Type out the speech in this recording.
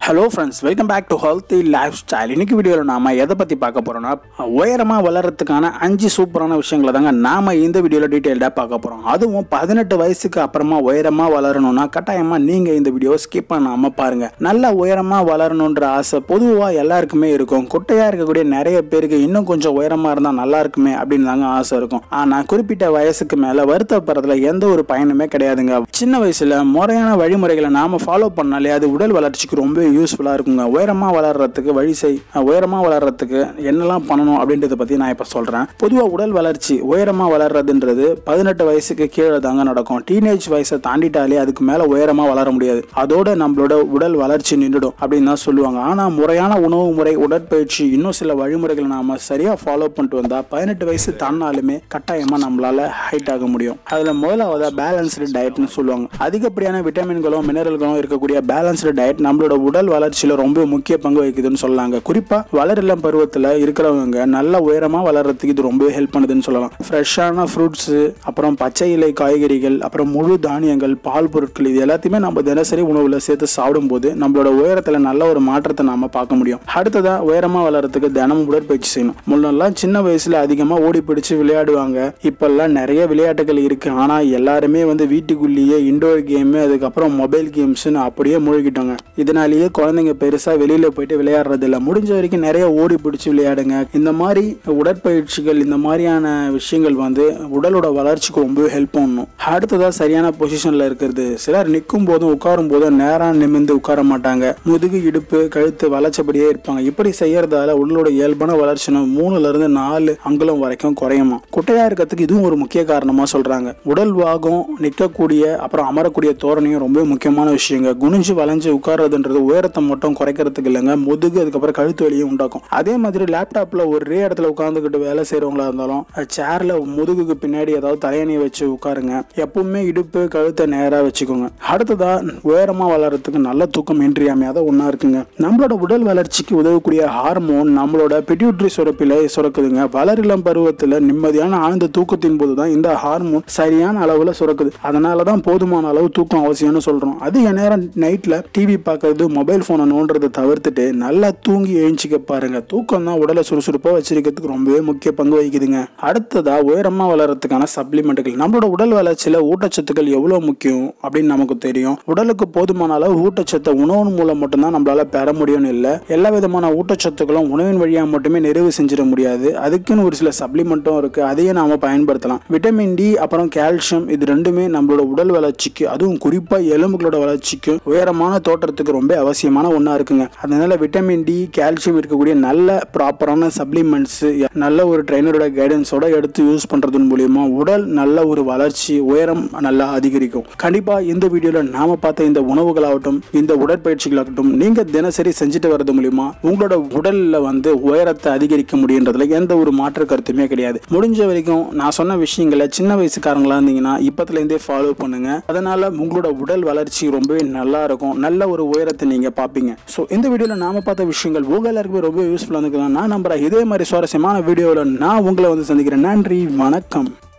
Hello friends, welcome back to Healthy Lifestyle. இன்னைக்கு வீடியோல நாம எதை பத்தி பார்க்க போறோம்னா உயரமா வளர்றதுக்கான 5 சூப்பரான விஷயங்களை தாங்க நாம இந்த வீடியோல டீடைலா பார்க்க போறோம். அதுவும் 18 வயசுக்கு அப்புறமா உயரமா வளரணும்னா கட்டாயமா நீங்க இந்த வீடியோ ஸ்கிப் பண்ணாம பாருங்க. நல்ல உயரமா வளரணும்ன்ற ஆசை பொதுவா எல்லாருக்குமே இருக்கும். குட்டையா இருக்கக்கூடிய நிறைய பேருக்கு இன்னும் கொஞ்சம் உயரமா இருந்தா நல்லா இருக்குமே அப்படின்னு தாங்க ஆசை இருக்கும். ஆனா குறிப்பிட்ட வயசுக்கு மேல வருத்தப்படுறதுல எந்த ஒரு பயனுமே கிடையாதுங்க. சின்ன வயசுல முறையான வழிமுறைகளை நாம ஃபாலோ பண்ணாலே அது உடல் வளர்ச்சிக்கு ரொம்ப யூஸ்ஃபுல்லா இருக்குங்க. உயரமா வளர்றதுக்கு உயரமா வளர்றதுக்கு என்னெல்லாம் பண்ணணும் அப்படின்றத பத்தி நான் இப்ப சொல்றேன். பொதுவா உடல் வளர்ச்சி உயரமா வளர்றதுன்றது 18 வயசுக்கு கீழே தாங்க நடக்கும். டீனேஜ் வயசை தாண்டிட்டாலே அதுக்கு மேல உயரமா வளர முடியாது. அதோட நம்மளோட உடல் வளர்ச்சி நின்றுடும் அப்படின்னு தான் சொல்லுவாங்க. ஆனா முறையான உணவு முறை, உடற்பயிற்சி, இன்னும் சில வழிமுறைகளை நாம சரியா ஃபாலோ பண்ணிட்டு வந்தா 18 வயசு தாண்டினாலுமே கட்டாயமா நம்மளால ஹைட் ஆக முடியும். அதுல முதலாவது பேலன்ஸ்டு டயட்னு சொல்லுவாங்க. அதிகப்படியான விட்டமின்களும் மினரல்களும் இருக்கக்கூடிய பேலன்ஸ்டு டயட் நம்மளோட உடல் வளர்ச்சியில ரொம்ப முக்கிய பங்கு வகிக்குதுன்னு சொல்லலாங்க. குறிப்பா வளரிளம் பருவத்துல இருக்கிறவங்க நல்ல உயரமா வளர்றதுக்கு இது ரொம்ப ஹெல்ப் பண்ணுதுன்னு சொல்லலாம். ஃப்ரெஷ்ஷான ஃப்ரூட்ஸ், அப்புறம் பச்சை இலை காய்கறிகள், அப்புறம் முழு தானியங்கள், பால் பொருட்கள், இது எல்லாத்தையுமே நம்ம தினசரி உணவுல சேர்த்து சாப்பிடும் போது நம்மளோட உயரத்துல நல்ல ஒரு மாற்றத்தை நாம பார்க்க முடியும். அடுத்ததா உயரமா வளர்றதுக்கு தினமும் உடற்பயிற்சி செய்யணும். முன்னெல்லாம் சின்ன வயசுல அதிகமா ஓடி பிடிச்சு விளையாடுவாங்க. இப்பெல்லாம் நிறைய விளையாட்டுகள் இருக்கு. ஆனா எல்லாருமே வீட்டுக்குள்ளேயே இண்டோர் கேம், அதுக்கப்புறம் மொபைல் கேம்ஸ்னு அப்படியே மூழ்கிட்டாங்க. இதனாலேயே குழந்தைங்க பெருசா வெளியில போயிட்டு விளையாடுறது இல்லை. முடிஞ்ச வரைக்கும் நிறைய ஓடி பிடிச்சி விளையாடுங்க. இந்த மாதிரி உடற்பயிற்சிகள், இந்த மாதிரியான விஷயங்கள் உடலோட வளர்ச்சிக்கு ரொம்ப ஹெல்ப் பண்ணணும். அடுத்ததா சரியான பொசிஷன்ல இருக்கிறது. சிலர் நிற்கும் போதும் உட்காரும் போதும் நேரம் நிமிர்ந்து உட்கார மாட்டாங்க. முதுகு, இடுப்பு, கழுத்து வளைச்சபடியே இருப்பாங்க. இப்படி செய்யறதால உடலோட இயல்பான வளர்ச்சி 3ல இருந்து 4 அங்குலம் வரைக்கும் குறையுமா. குட்டையா இருக்கிறதுக்கு இதுவும் ஒரு முக்கிய காரணமா சொல்றாங்க. உடல் வாகம், நிற்கக்கூடிய அப்புறம் அமரக்கூடிய தோரணையும் ரொம்ப முக்கியமான விஷயங்க. குனிஞ்சு வளைஞ்சு உட்கார்றதுன்றது உயரத்தை மட்டும் குறைக்கிறதுக்கு இல்லைங்க, முதுகு அதுக்கப்புறம் கழுத்து வலியும் உண்டாக்கும். அதே மாதிரி லேப்டாப்ல ஒரே இடத்துல உட்கார்ந்துக்கிட்டு வேலை செய்யறவங்களா இருந்தாலும் சேர்ல முதுகுக்கு பின்னாடி ஏதாவது தலையணையை வச்சு உட்காருங்க. எப்பவுமே இடுப்பு, கழுத்தை நேரா வச்சுக்கோங்க. அடுத்ததா உயரமா வளர்றதுக்கு நல்ல தூக்கம் இன்றியமையாத ஒண்ணா இருக்குங்க. நம்மளோட உடல் வளர்ச்சிக்கு உதவக்கூடிய ஹார்மோன் நம்மளோட பிட்யூட்டரி சுரப்பில சுரக்குதுங்க. வளரிளம் பருவத்துல நிம்மதியான ஆழ்ந்த தூக்கத்தின் போதுதான் இந்த ஹார்மோன் சரியான அளவுல சுரக்குது. அதனாலதான் போதுமான அளவு தூக்கம் அவசியம்னு சொல்றோம். அதிக நேரம் நைட்ல டிவி பார்க்கறது, மொபைல் போனை நோன்றதை தவிர்த்துட்டு நல்லா தூங்கி எழுச்சிக்க பாருங்க. தூக்கம் தான் உடலை சுறுசுறுப்பா வச்சிருக்கிறதுக்கு ரொம்பவே முக்கிய பங்கு வகிக்குதுங்க. அடுத்ததா உயரமா வளர்றதுக்கான சப்ளிமெண்ட்டுகள். நம்மளோட உடல் வளர்ச்சியில ஊட்டச்சத்துக்கள் எவ்வளவு முக்கியம் அப்படின்னு நமக்கு தெரியும். உடலுக்கு போதுமான அளவு ஊட்டச்சத்தை உணவின் மூலம் மட்டும்தான் நம்மளால பெற முடியும்னு இல்லை. எல்லா விதமான ஊட்டச்சத்துக்களும் உணவின் வழியா மட்டுமே நிறைவு செஞ்சிட முடியாது. அதுக்குன்னு ஒரு சில சப்ளிமெண்ட்டும் இருக்கு. அதையே நாம பயன்படுத்தலாம். விட்டமின் டி அப்புறம் கால்சியம், இது ரெண்டுமே நம்மளோட உடல் வளர்ச்சிக்கு, அதுவும் குறிப்பா எலும்புகளோட வளர்ச்சிக்கு, உயரமான தோற்றத்துக்கு ரொம்ப அவசியமான ஒண்ணா இருக்குங்க. அதனால விட்டமின் டி, கால்சியம் இருக்கக்கூடிய நல்ல ப்ராப்பரான சப்ளிமெண்ட்ஸ் நல்ல ஒரு ட்ரைனரோட கைடன்ஸோட எடுத்து யூஸ் பண்றதன் மூலியமா உடல் நல்ல ஒரு வளர்ச்சி, உயரம் நல்லா அதிகரிக்கும். கண்டிப்பா இந்த வீடியோல நாம பார்த்த இந்த உணவுகளாகட்டும், இந்த உடற்பயிற்சிகளாகட்டும் நீங்க தினசரி செஞ்சுட்டு வர்றது மூலியமா உங்களோட உடல்ல உயரத்தை அதிகரிக்க முடியுன்றதுல எந்த ஒரு மாற்று கருத்துமே கிடையாது. முடிஞ்ச வரைக்கும் நான் சொன்ன விஷயங்களை சின்ன வயசுக்காரங்களா இருந்தீங்கன்னா இப்பத்துல இருந்தே ஃபாலோ பண்ணுங்க. அதனால உங்களோட உடல் வளர்ச்சி ரொம்பவே நல்லா இருக்கும். நல்ல ஒரு உயரத்தை நீங்க பாப்பீங்க. சோ இந்த வீடியோல நாம பார்த்த விஷயங்கள் உங்க எல்லாருக்குமே ரொம்ப யூஸ்ஃபுல்லா இருக்கலாம் நான் நம்புறேன். இதே மாதிரி சுவாரஸ்யமான வீடியோல நான் உங்களை சந்திக்கிறேன். நன்றி, வணக்கம்.